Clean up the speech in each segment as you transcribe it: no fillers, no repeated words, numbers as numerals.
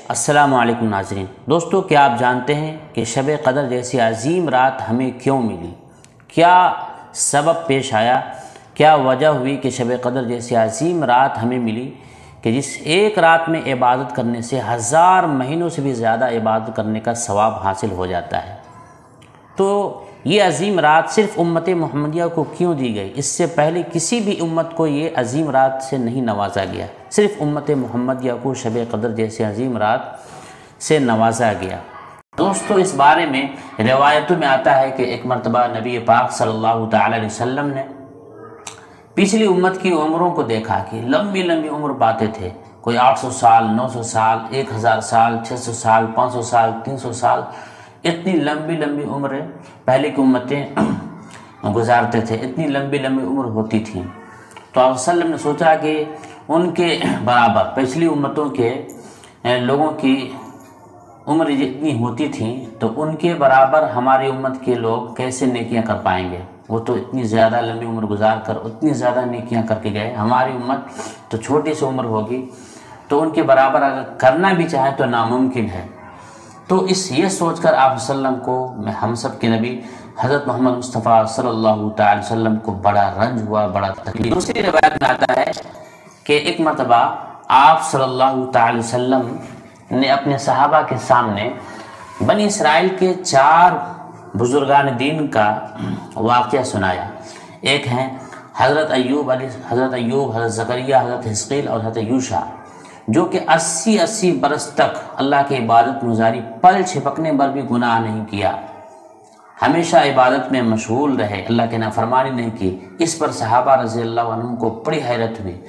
السلام علیکم ناظرین دوستو، کیا آپ جانتے ہیں کہ شب قدر جیسی عظیم رات ہمیں کیوں ملی؟ کیا سبب پیش آیا؟ کیا وجہ ہوئی کہ شب قدر جیسی عظیم رات ہمیں ملی کہ جس ایک رات میں عبادت کرنے سے 1000 مہینوں سے بھی زیادہ عبادت کرنے کا ثواب حاصل ہو جاتا ہے؟ تو یہ عظیم رات صرف امت محمدیہ کو کیوں دی گئی؟ اس سے پہلے کسی بھی امت کو یہ عظیم رات سے نہیں نوازا گیا، صرف امت محمدیہ کو شب قدر جیسے عظیم رات سے نوازا گیا۔ دوستو، اس بارے میں روایتوں میں آتا ہے کہ ایک مرتبہ نبی پاک صلی اللہ تعالی علیہ وسلم نے پچھلی امت کی عمروں کو دیکھا کہ لمبی لمبی عمر پاتے تھے، کوئی 800 سال، 900 سال، 1000 سال، 600 سال، 500 سال، 300 سال، اتنی لمبی لمبی عمریں پہلے کی امتیں گزارتے تھے، اتنی لمبی لمبی عمر ہوتی تھی۔ تو آپ صلی اللہ علیہ وسلم نے سوچا کہ ان کے برابر پچھلی امتوں کے لوگوں کی عمر جتنی ہوتی تھیں تو ان کے برابر ہماری امت کے لوگ کیسے نیکیاں کر پائیں گے؟ وہ تو اتنی زیادہ لمبی عمر گزار کر اتنی زیادہ نیکیاں کر کے گئے، ہماری امت تو چھوٹی سی عمر ہوگی، تو ان کے برابر اگر کرنا بھی چاہیں تو ناممکن ہے۔ تو یہ سوچ کر آپ صلی اللہ علیہ وسلم کو، ہم سب کے نبی حضرت محمد مصطفیٰ صلی اللہ تعالی وسلم کو بڑا رنج ہوا، بڑا تکلیف۔ دوسری روایت میں آتا ہے کہ ایک مرتبہ آپ صلی اللہ تعالی وسلم نے اپنے صحابہ کے سامنے بنی اسرائیل کے 4 بزرگان دین کا واقعہ سنایا۔ ایک ہیں حضرت ایوب، حضرت زکریہ، حضرت حزقیل اور حضرت یوشع، جو کہ 80 برس تک اللہ کی عبادت گزاری، پل چھپکنے پر بھی گناہ نہیں کیا، ہمیشہ عبادت میں مشغول رہے، اللہ کی نافرمانی نہیں کی۔ اس پر صحابہ رضی اللہ عنہم کو بڑی حیرت ہوئی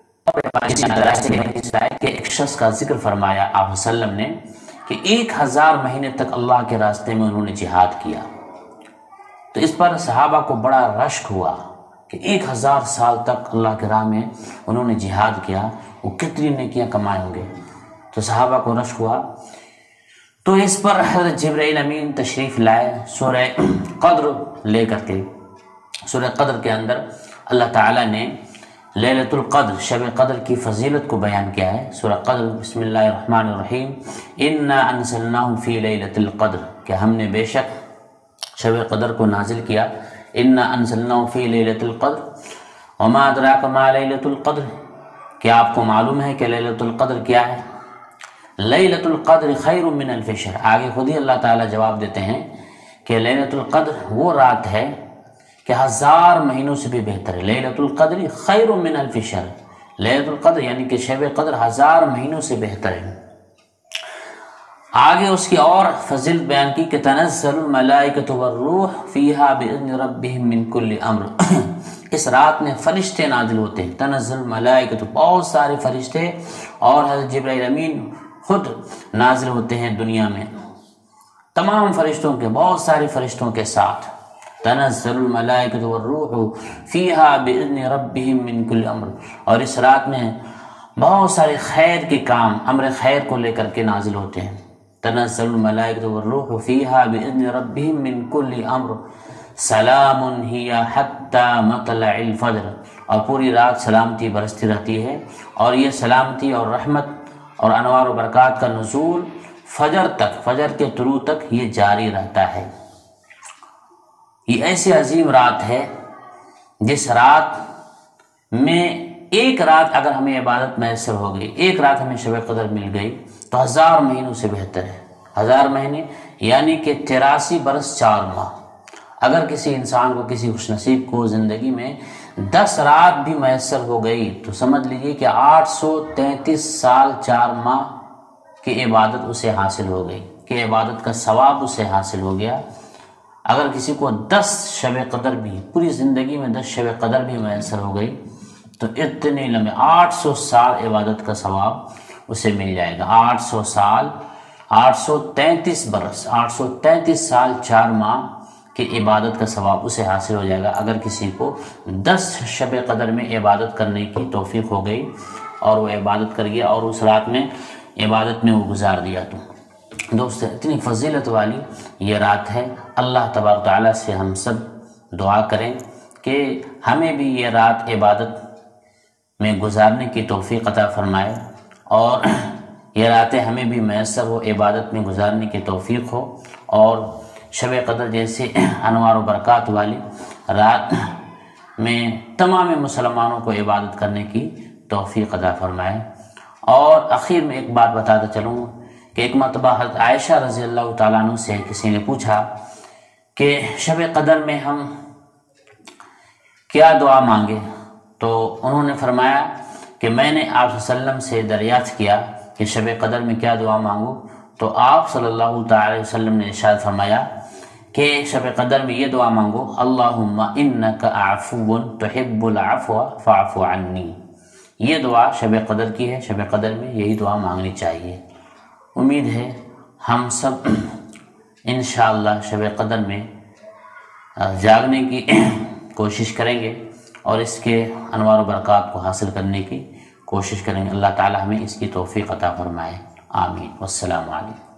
کہ ایک شخص کا ذکر فرمایا آپ صلی اللہ علیہ وسلم نے کہ 1000 مہینے تک اللہ کے راستے میں انہوں نے جہاد کیا۔ تو اس پر صحابہ کو بڑا رشک ہوا کہ 1000 سال تک اللہ کے راہ میں انہوں نے جہاد کیا، وہ کتنی نیکیاں کمائے ہوں گے۔ تو صحابہ کو رشک ہوا، تو اس پر حضرت جبرائیل امین تشریف لائے سورہ قدر لے کر کے۔ سورہ قدر کے اندر اللہ تعالیٰ نے لیلۃ القدر، شب قدر کی فضیلت کو بیان کیا ہے۔ سورہ قدر، بسم اللہ الرحمن الرحیم، انا انزلناہ فی لیلۃ القدر، کہ ہم نے بے شک شب قدر کو نازل کیا، انا انزلناہ فی لیلۃ القدر وما ادراک ما لیلۃ القدر، کیا آپ کو معلوم ہے کہ لیلۃ القدر کیا ہے؟ لیلۃ القدر خیر من الف شہر، آگے خود ہی اللہ تعالیٰ جواب دیتے ہیں کہ لیلۃ القدر وہ رات ہے کہ 1000 مہینوں سے بھی بہتر ہے۔ لیلۃ القدر خیر من الف شہر، لیلۃ القدر یعنی کہ شب قدر 1000 مہینوں سے بہتر ہے۔ آگے اس کی اور فضیلت بیان کی کہ تنزل الملائکۃ والروح فیہا باذن ربہم من کل امر، اس رات میں فرشتے نازل ہوتے ہیں، تنزل الملائکۃ، بہت سارے فرشتے، اور حضرت جبرائیل امین خود نازل ہوتے ہیں دنیا میں، تمام فرشتوں کے، بہت سارے فرشتوں کے ساتھ۔ تنزل الملائکۃ والروح فیہا باذن ربہم من کل امر، اور اس رات میں بہت سارے خیر کے کام، امر خیر کو لے کر کے نازل ہوتے ہیں۔ تنزل الملائکۃ والروح فیہا باذن ربہم من کل امر سلام ہی حتی مطلع الفجر، اور پوری رات سلامتی برستی رہتی ہے، اور یہ سلامتی اور رحمت اور انوار و برکات کا نزول فجر تک، فجر کے طلوع تک یہ جاری رہتا ہے۔ یہ ایسی عظیم رات ہے جس رات میں ایک رات اگر ہمیں عبادت میسر ہو گئی، ایک رات ہمیں شب قدر مل گئی تو 1000 مہینوں سے بہتر ہے۔ 1000 مہینے یعنی کہ 83 برس 4 ماہ۔ اگر کسی انسان کو، کسی خوش نصیب کو زندگی میں 10 رات بھی میسر ہو گئی تو سمجھ لیجیے کہ 833 سال 4 ماہ کی عبادت اسے حاصل ہو گئی، کہ عبادت کا ثواب اسے حاصل ہو گیا۔ اگر کسی کو 10 شب قدر بھی، پوری زندگی میں 10 شب قدر بھی میسر ہو گئی تو اتنے لمبے 800 سال عبادت کا ثواب اسے مل جائے گا۔ 800 سال، 833 برس، 833 سال 4 ماہ کی عبادت کا ثواب اسے حاصل ہو جائے گا اگر کسی کو 10 شب قدر میں عبادت کرنے کی توفیق ہو گئی اور وہ عبادت کر گیا اور اس رات میں عبادت میں وہ گزار دیا۔ تو دوست، اتنی فضیلت والی یہ رات ہے۔ اللہ تبارک و تعالیٰ سے ہم سب دعا کریں کہ ہمیں بھی یہ رات عبادت میں گزارنے کی توفیق عطا فرمائے، اور یہ راتیں ہمیں بھی میسر ہو، عبادت میں گزارنے کی توفیق ہو، اور شب قدر جیسے انوار و برکات والی رات میں تمام مسلمانوں کو عبادت کرنے کی توفیق عطا فرمائے۔ اور اخیر میں ایک بات بتاتا چلوں کہ ایک مرتبہ حضرت عائشہ رضی اللہ تعالیٰ عنہ سے کسی نے پوچھا کہ شب قدر میں ہم کیا دعا مانگے، تو انہوں نے فرمایا کہ میں نے آپ صلی اللہ علیہ وسلم سے دریافت کیا کہ شب قدر میں کیا دعا مانگوں، تو آپ صلی اللہ تعالی وسلم نے ارشاد فرمایا کہ شب قدر میں یہ دعا مانگو، اللہم انک عفو تحب العفو فاعف عنی۔ یہ دعا شب قدر کی ہے، شب قدر میں یہی دعا مانگنی چاہیے۔ امید ہے ہم سب انشاءاللہ شب قدر میں جاگنے کی کوشش کریں گے اور اس کے انوار و برکات کو حاصل کرنے کی کوشش کریں گے۔ اللہ تعالی ہمیں اس کی توفیق عطا فرمائے، آمین۔ والسلام علیکم۔